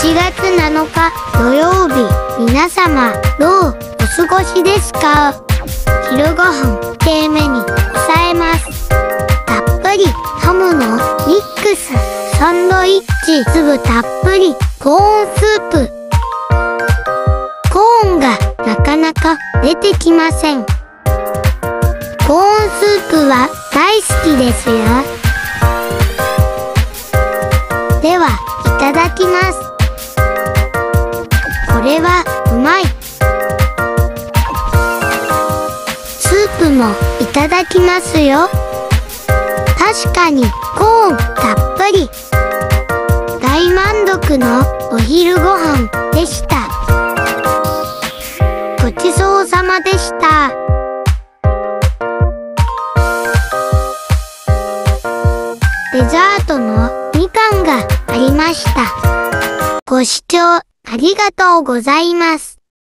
1月7日土曜日、皆様どうお過ごしですか？昼ご飯低めに抑えます。たっぷりハムのミックスサンドイッチ、粒たっぷりコーンスープ。コーンがなかなか出てきません。コーンスープは大好きですよ。ではいただきます。これはうまい。スープもいただきますよ。確かにコーンたっぷり。大満足のお昼ご飯でした。ごちそうさまでした。デザートのみかんがありました。ご視聴ありがとうございます。